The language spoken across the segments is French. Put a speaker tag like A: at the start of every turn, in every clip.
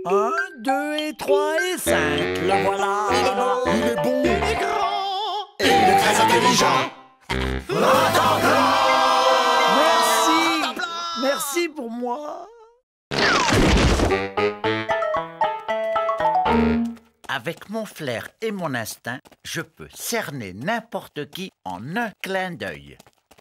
A: 1, 2 et 3 et 5. Le voilà.
B: Il est beau.
C: Il est bon.
B: Il est grand.
C: Et il est très intelligent.
A: Merci. Merci pour moi. Avec mon flair et mon instinct, je peux cerner n'importe qui en un clin d'œil.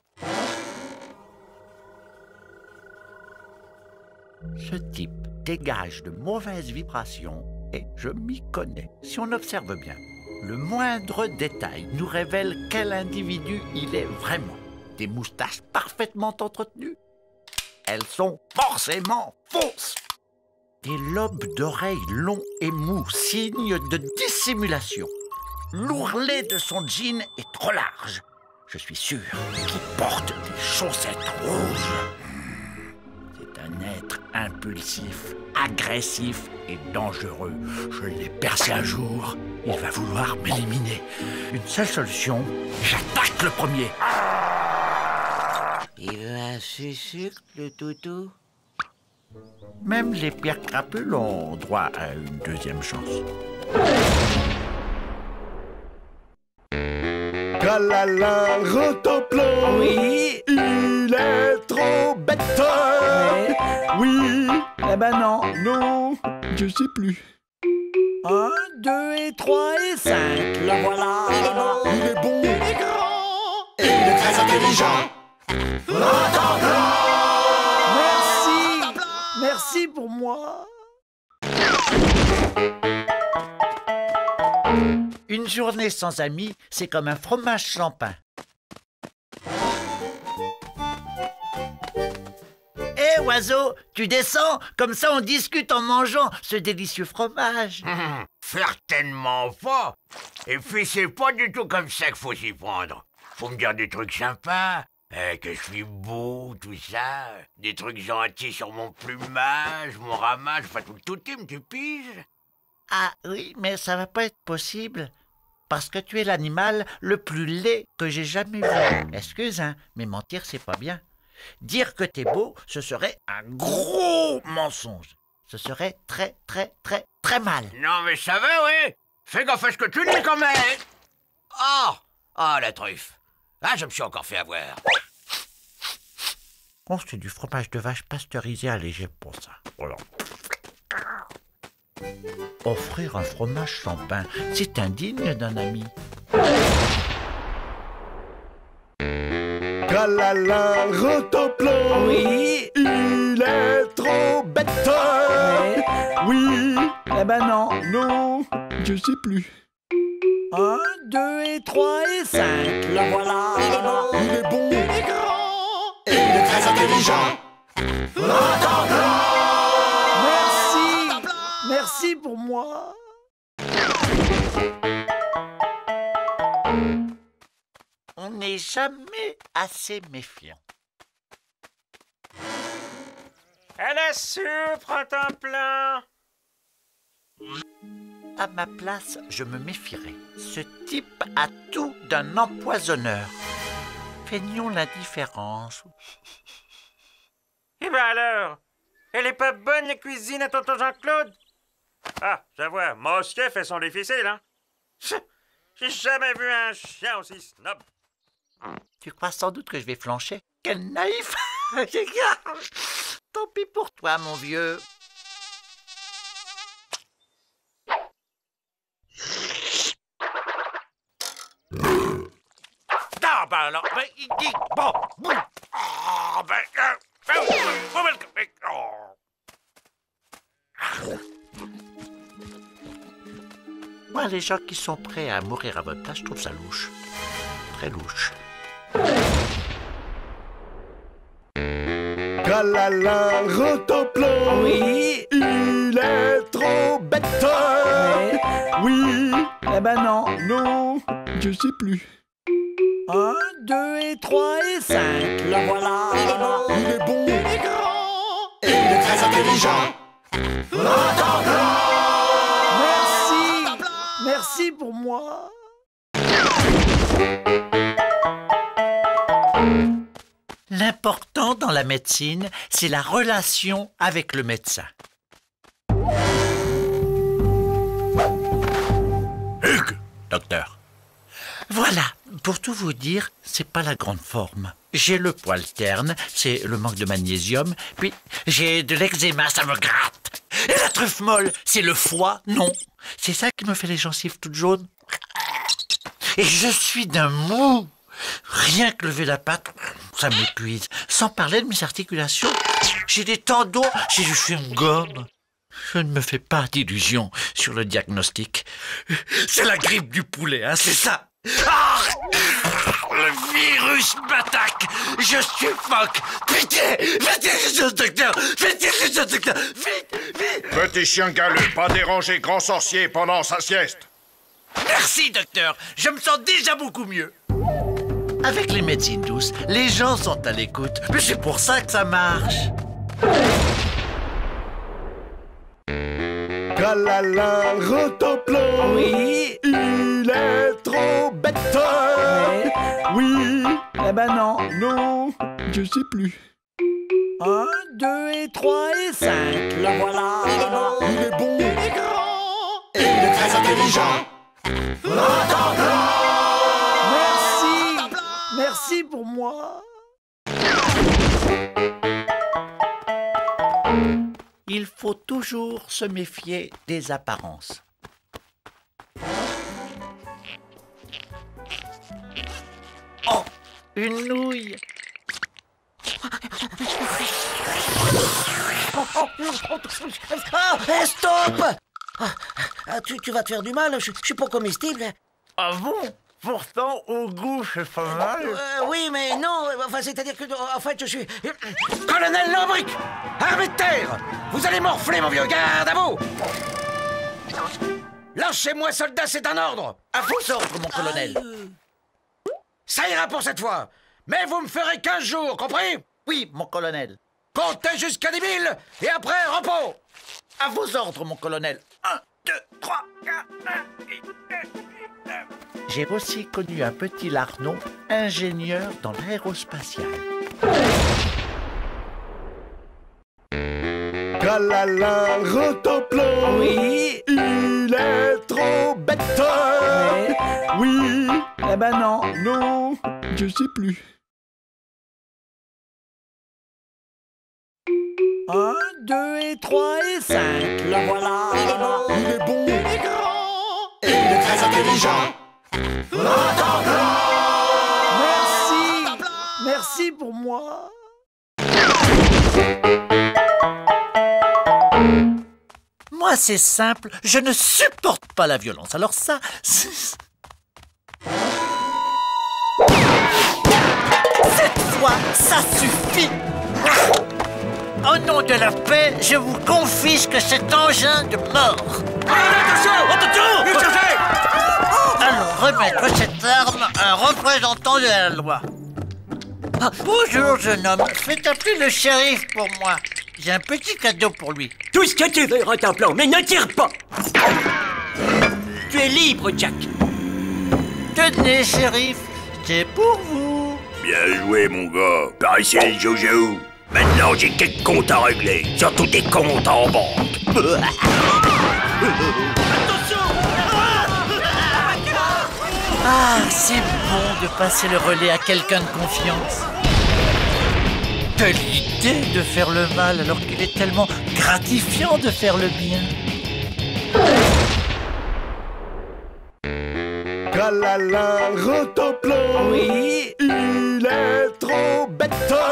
A: Ce type dégage de mauvaises vibrations et je m'y connais. Si on observe bien, le moindre détail nous révèle quel individu il est vraiment. Des moustaches parfaitement entretenues. Elles sont forcément fausses. Des lobes d'oreilles longs et mous, signe de dissimulation. L'ourlet de son jean est trop large. Je suis sûr qu'il porte des chaussettes rouges. C'est un être impulsif, agressif et dangereux. Je l'ai percé un jour. Il va vouloir m'éliminer. Une seule solution, j'attaque le premier.
D: Il veut un sucre, le toutou?
A: Même les pires crapules ont droit à une deuxième chance.
C: Tralala, rotoplan.
A: Oui.
C: Il est trop bête. Oui.
A: Eh ben non.
C: Non. Je sais plus.
A: 1, 2 et 3 et 5. Le voilà.
B: Il est beau.
C: Il est bon.
B: Il est grand.
C: Et il est très intelligent.
A: Merci. Merci pour moi. Une journée sans amis, c'est comme un fromage sans pain. Hé, oiseau, tu descends? Comme ça, on discute en mangeant ce délicieux fromage.
E: Certainement pas. Et puis c'est pas du tout comme ça qu'il faut s'y prendre. Faut me dire des trucs sympas, que je suis beau, tout ça. Des trucs gentils sur mon plumage, mon ramage, enfin tout le toutime, tu piges?
A: Ah oui, mais ça va pas être possible. Parce que tu es l'animal le plus laid que j'ai jamais vu. Excuse, hein, mais mentir, c'est pas bien. Dire que t'es beau, ce serait un gros mensonge. Ce serait très, très, très, très mal.
E: Non mais ça va, oui. Fais gaffe à ce que tu dis quand même. Oh, la truffe. Ah, je me suis encore fait avoir.
A: Oh, c'est du fromage de vache pasteurisé allégé pour ça. Voilà. Offrir un fromage sans pain, c'est indigne d'un ami.
C: Tralala, rotoplan.
A: Oui.
C: Il est trop bête. Oui.
A: Eh ben non.
C: Non. Je sais plus.
A: 1, 2 et 3 et 5. Le voilà.
B: Il est beau.
C: Il est bon.
B: Il est grand.
C: Et il est très intelligent.
A: Merci. Merci pour moi. On n'est jamais assez méfiant.
F: À la soupe, printemps plein.
A: À ma place, je me méfierais. Ce type a tout d'un empoisonneur. Feignons l'indifférence.
F: Eh ben alors, elle est pas bonne la cuisine à tonton Jean-Claude? Ah, je vois, Mosquet fait son difficile, hein? J'ai jamais vu un chien aussi snob.
A: Tu crois sans doute que je vais flancher? Quel naïf! Tant pis pour toi, mon vieux.
E: Non, ben alors, ben, il dit, bon. Ah, ben,
A: Moi, les gens qui sont prêts à mourir à votre place, je trouve ça louche. Très louche.
C: Tralala, rotoplan.
A: Oui.
C: Il est trop bête. Oui.
A: Eh ben non.
C: Non. Je sais plus.
A: 1, 2 et 3 et 5. Le voilà.
B: Il est beau.
C: Il est bon.
B: Il est grand.
C: Et il est très intelligent.
A: Merci. Merci pour moi. L'important dans la médecine, c'est la relation avec le médecin. docteur. Voilà, pour tout vous dire, c'est pas la grande forme. J'ai le poil terne, c'est le manque de magnésium, puis j'ai de l'eczéma, ça me gratte. Et la truffe molle, c'est le foie, non. C'est ça qui me fait les gencives toutes jaunes. Et je suis d'un mou. Rien que lever la patte, ça m'épuise. Sans parler de mes articulations, j'ai des tendons, j'ai du chewing-gum. Je ne me fais pas d'illusions sur le diagnostic. C'est la grippe du poulet, hein, c'est ça. Ah, le virus m'attaque. Je suffoque. Pitié, faites quelque chose, docteur. Faites quelque chose, docteur. Vite, vite.
G: Petit chien galeux, pas déranger grand sorcier pendant sa sieste.
A: Merci, docteur. Je me sens déjà beaucoup mieux. Avec les médecines douces, les gens sont à l'écoute. Mais c'est pour ça que ça marche.
C: Tralala, Rotoplan.
H: Oui.
C: Il est trop bête. Oui.
H: Eh ben non.
C: Non, je sais plus.
H: 1, 2 et 3 et 5. Le voilà.
C: Il est bon.
B: Il est grand.
C: Et il est très intelligent.
H: Merci. Merci pour moi.
A: Il faut toujours se méfier des apparences. Oh, une nouille.
D: Ah, stop! Tu vas te faire du mal, je suis pas comestible.
A: Ah bon? Pourtant, au goût, c'est pas mal.
D: Oui, mais non, enfin, c'est-à-dire que, en fait, je suis... Colonel Lambric! Armée de terre! Vous allez morfler, mon vieux, garde à vous! Lâchez-moi, soldat, c'est un ordre!
A: À vos ordres, mon colonel.
D: Ça ira pour cette fois! Mais vous me ferez 15 jours, compris?
A: Oui, mon colonel.
D: Comptez jusqu'à 10 000, et après, repos!
A: À vos ordres, mon colonel. 1, 2, 3, 4, 5. J'ai aussi connu un petit larnon, ingénieur dans l'aérospatial.
C: Tralala, Rotoplan.
H: Oui.
C: Il est trop bête. Oui.
H: Eh ben non.
C: Non, je sais plus.
H: 1, 2 et 3 et 5. Le voilà.
C: Il est bon.
B: Il est grand.
C: Et il est très intelligent.
H: Merci. Merci pour moi.
A: Moi, c'est simple, je ne supporte pas la violence. Alors ça... Cette fois, ça suffit. Au nom de la paix, je vous confisque cet engin de mort.
F: Attention!
A: Allons remettre cette arme à un représentant de la loi. Ah, bonjour, jeune homme. Faites appeler le shérif pour moi. J'ai un petit cadeau pour lui.
I: Tout ce que tu veux, Rotoplan, mais ne tire pas! Tu es libre, Jack.
A: Tenez, shérif, c'est pour vous.
G: Bien joué, mon gars. Par ici, le Jojo. Maintenant, j'ai quelques comptes à régler. Surtout des comptes en banque.
A: Ah, c'est bon de passer le relais à quelqu'un de confiance. Quelle idée de faire le mal alors qu'il est tellement gratifiant de faire le bien.
C: Tralala, Rotoplan.
H: Oui.
C: Il est trop bête.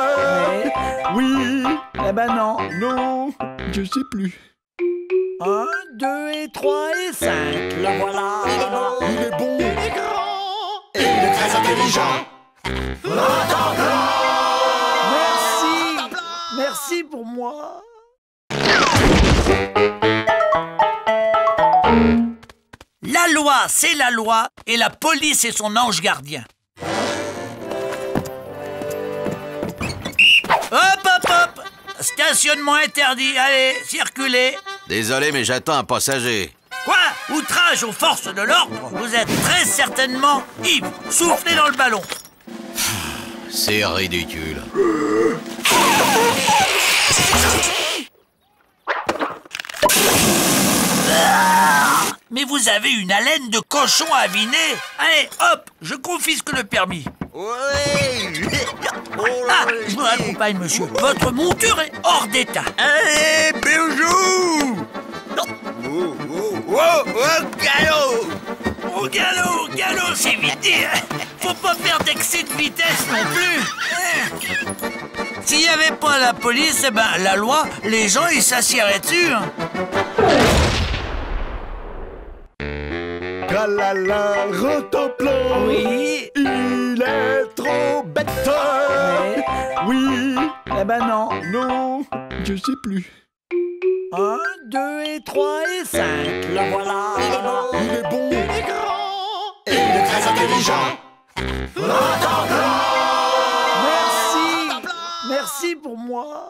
C: Oui.
H: Eh ben non.
C: Non, je sais plus.
H: 1, 2 et 3 et 5. Le voilà.
C: Il est bon.
B: Il est grand.
C: Et il est très intelligent.
H: Merci. Merci pour moi.
A: La loi, c'est la loi, et la police est son ange gardien. Hop, hop, hop! Stationnement interdit, allez, circulez.
J: Désolé, mais j'attends un passager.
A: Quoi? Outrage aux forces de l'ordre? Vous êtes très certainement ivre. Soufflez dans le ballon.
J: C'est ridicule.
A: Mais vous avez une haleine de cochon aviné. Allez, hop, je confisque le permis. Ah, je vous accompagne, monsieur. Votre monture est hors d'état.
E: Allez, bijou! Galop!
A: Au galop, c'est vite dit. Faut pas faire d'excès de vitesse non plus. S'il n'y avait pas la police, eh ben, la loi, les gens, ils s'assieraient dessus.
C: Tralala, rotoplan.
H: Oui.
C: Il est trop bête. Oui.
H: Eh ben non.
C: Non, je sais plus.
H: 1, 2 et 3 et 5. Le voilà.
C: Il est bon.
B: Il est grand.
C: Et il est très intelligent.
H: Merci. Merci pour moi.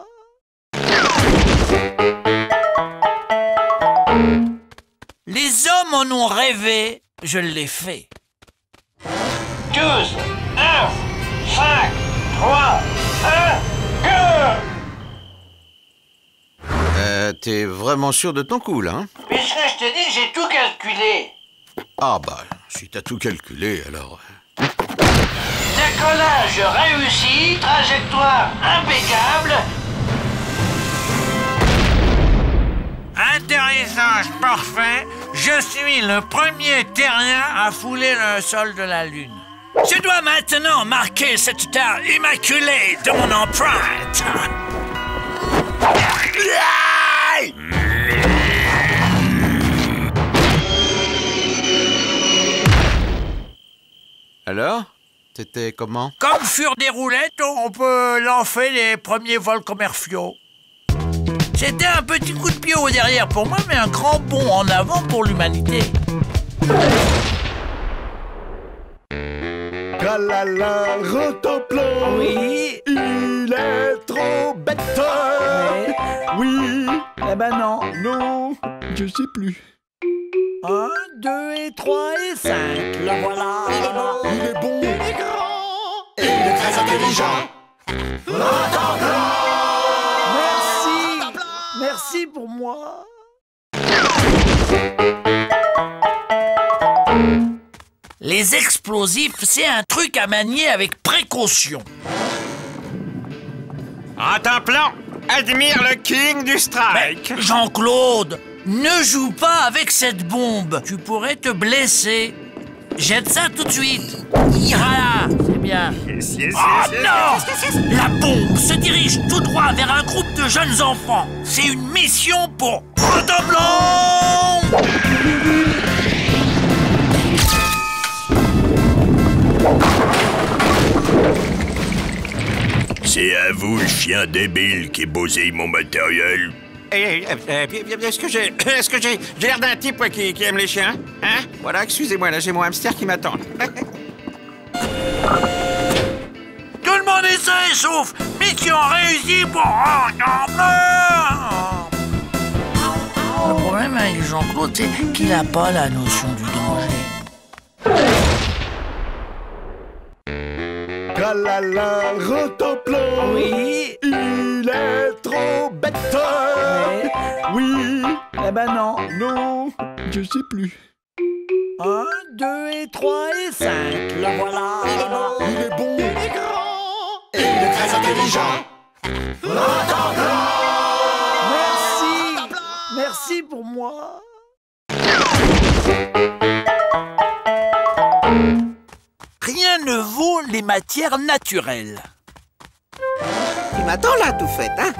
A: Les hommes en ont rêvé, je l'ai fait.
F: 12, 9, 5, 3, 1, go!
J: T'es vraiment sûr de ton coup, là, hein?
F: Puisque je te dis, j'ai tout calculé.
J: Ah bah, si t'as tout calculé, alors...
F: Décollage réussi, trajectoire impeccable.
A: Atterrissage parfait, je suis le premier terrien à fouler le sol de la Lune. Je dois maintenant marquer cette terre immaculée de mon empreinte.
J: Alors? T'étais comment?
A: Comme furent des roulettes, on peut lancer les premiers vols commerciaux. C'était un petit coup de pied au derrière pour moi, mais un grand bond en avant pour l'humanité.
C: Tralala, rotoplan.
H: Oui.
C: Il est trop bête. Oui.
H: Eh ben non.
C: Non, je sais plus.
H: 1, 2 et 3 et 5. Le voilà.
C: Il est bon.
B: Il est grand.
C: Et il est très intelligent.
H: Merci. Merci pour moi.
A: Les explosifs, c'est un truc à manier avec précaution.
F: En temps plan, admire le king du strike.
A: Jean-Claude, ne joue pas avec cette bombe. Tu pourrais te blesser. Jette ça tout de suite. Voilà, c'est bien. Oh non! La bombe se dirige tout droit vers un groupe de jeunes enfants. C'est une mission pour Rotoblanc!
G: C'est à vous, le chien débile, qui bousille mon matériel.
F: Est-ce que j'ai l'air d'un type qui aime les chiens? Hein? Voilà, excusez-moi, là j'ai mon hamster qui m'attend.
A: Tout le monde essaie, sauf mission réussie pour... Le problème avec Jean-Claude, c'est qu'il n'a pas la notion du danger.
C: Tralala, rotoplan.
H: Oui.
C: Il est trop bête. Oui.
H: Eh ben non.
C: Non, je sais plus.
H: 1, 2 et 3 et 5. Le voilà.
C: Il est bon.
B: Il est grand.
C: Et il est très intelligent.
H: Merci. Merci pour moi.
A: Rien ne vaut les matières naturelles.
K: Tu m'attends là, tout fait, hein?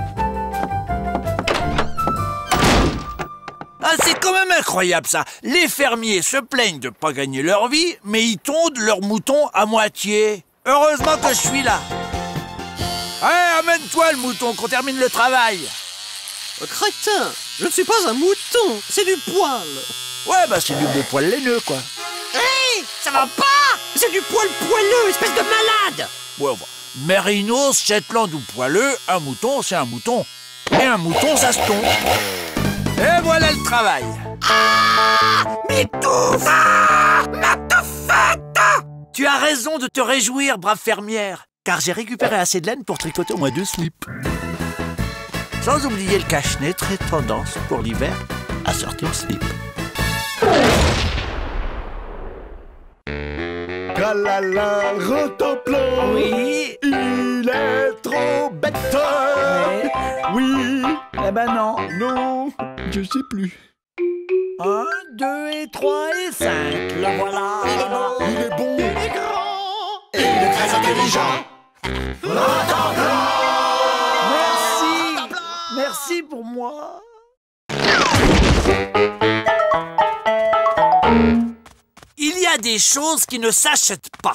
A: Ah, c'est quand même incroyable ça. Les fermiers se plaignent de pas gagner leur vie, mais ils tondent leurs moutons à moitié. Heureusement que je suis là. Allez, amène-toi le mouton, qu'on termine le travail.
K: Crétin, je ne suis pas un mouton, c'est du poil.
A: Ouais, bah c'est du beau poil laineux, quoi.
K: Hé, ça va pas? C'est du poil poileux, espèce de malade.
A: Ouais, bah, mérinos, Shetland ou poileux, un mouton, c'est un mouton. Et un mouton, ça se tombe. Et voilà le travail.
K: Ah, mais tout va, ma touffette.
A: Tu as raison de te réjouir, brave fermière, car j'ai récupéré assez de laine pour tricoter au moins 2 slips. Sans oublier le cache-nez, très tendance pour l'hiver, à sortir au slip.
C: Tralala, Rotoplan.
H: Oui.
C: Il est trop bête.
H: Ouais.
C: Oui.
H: Eh ben non.
C: Non, je sais plus.
H: 1, 2 et 3 et 5. Le voilà.
C: Il est bon.
B: Il est grand.
C: Et il est très intelligent.
H: Merci. Merci pour moi.
K: Il y a des choses qui ne s'achètent pas.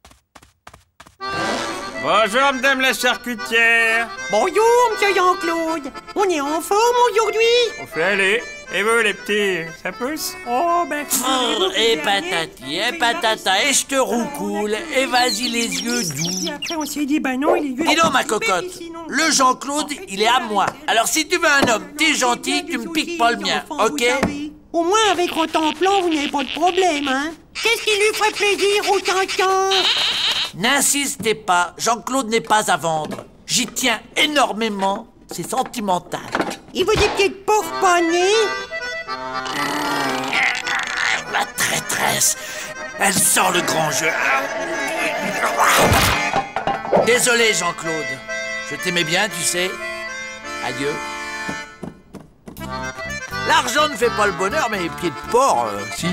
F: Bonjour, madame la charcutière.
K: Bonjour, monsieur Jean-Claude. On est en forme aujourd'hui.
F: On fait aller. Et vous, les petits, ça pousse?
K: Oh, ben...
H: Et patati, et patata, et je te roucoule, et vas-y les yeux doux.
K: Après, on s'est dit, ben non, il est...
H: Dis donc, ma cocotte, le Jean-Claude, il est à moi. Alors si tu veux un homme, t'es gentil, tu me piques pas le mien, ok?
K: Au moins, avec Rotoplan, vous n'avez pas de problème, hein? Qu'est-ce qui lui ferait plaisir au tintin?
H: N'insistez pas, Jean-Claude n'est pas à vendre. J'y tiens énormément, c'est sentimental.
K: Il veut des petites pourponnées?
H: La traîtresse, elle sort le grand jeu. Désolé, Jean-Claude. Je t'aimais bien, tu sais. Adieu. L'argent ne fait pas le bonheur, mais les pieds de porc, si.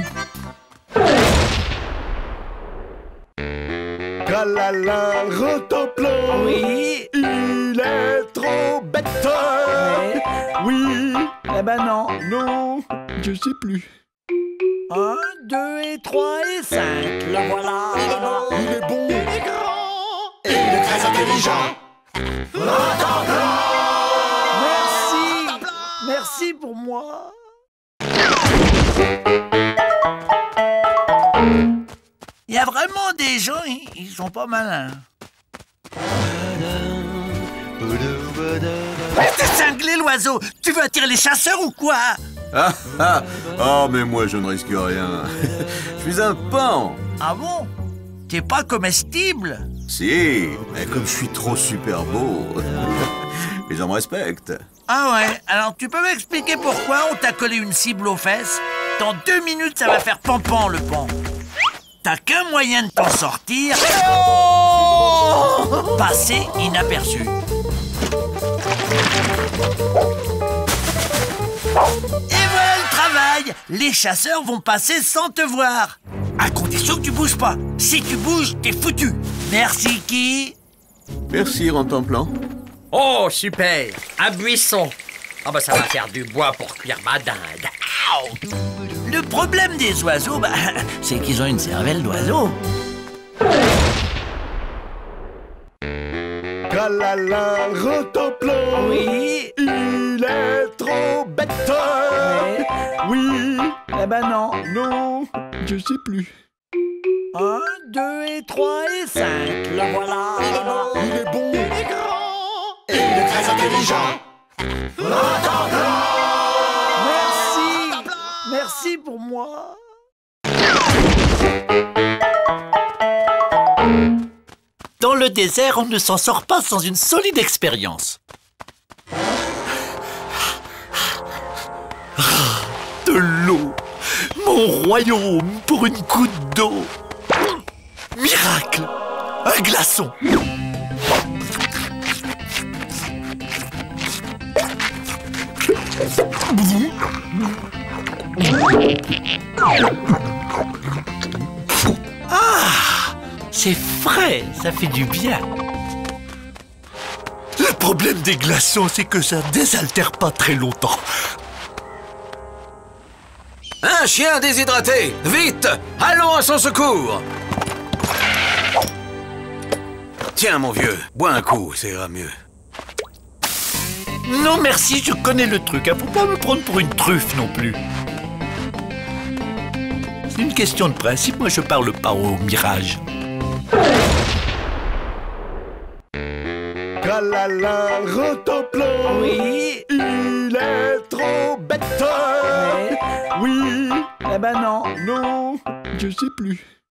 C: Tralala, Rotoplan.
H: Oui.
C: Il est trop bête.
H: Ouais.
C: Oui.
H: Eh ben non.
C: Non, je sais plus.
H: 1, 2 et 3 et 5. Le voilà.
C: Il est bon.
B: Il est grand.
C: Et il est très intelligent.
H: Merci. Merci pour moi. Il y a vraiment des gens, ils sont pas malins. T'es cinglé, l'oiseau. Tu veux attirer les chasseurs ou quoi?
J: Oh, mais moi, je ne risque rien. Je suis un pan.
H: Ah bon? T'es pas comestible?
J: Si, mais comme je suis trop super beau, les gens me respectent.
H: Ah ouais? Alors tu peux m'expliquer pourquoi on t'a collé une cible aux fesses? Dans 2 minutes, ça va faire pampan, le pan. T'as qu'un moyen de t'en sortir. Oh! Passer inaperçu. Et voilà le travail. Les chasseurs vont passer sans te voir. À condition que tu bouges pas. Si tu bouges, t'es foutu. Merci qui?
J: Merci, Rotoplan.
I: Oh, super. Un buisson. Ah bah ça va faire du bois pour cuire ma dinde.
H: Le problème des oiseaux, c'est qu'ils ont une cervelle d'oiseau.
C: Tralala, Rotoplan.
H: Oui.
C: Il est trop bête.
H: Ouais.
C: Oui.
H: Eh ben non.
C: Non, je sais plus.
H: 1, 2 et 3 et 5. Le voilà.
C: Il est bon.
B: Il est grand.
C: Et il est très intelligent.
H: Merci. Merci pour moi. Dans le désert, on ne s'en sort pas sans une solide expérience. De l'eau. Mon royaume pour une goutte d'eau. Miracle. Un glaçon. Ah, c'est frais, ça fait du bien. Le problème des glaçons, c'est que ça désaltère pas très longtemps.
D: Un chien déshydraté! Vite! Allons à son secours!
J: Tiens, mon vieux, bois un coup, ça ira mieux.
H: Non merci, je connais le truc, hein. Faut pas me prendre pour une truffe non plus. C'est une question de principe, moi je parle pas au mirage.
C: Tralala, Rotoplan.
H: Oui.
C: Il est trop bête.
H: Ouais.
C: Oui.
H: Eh ben non.
C: Non, je sais plus.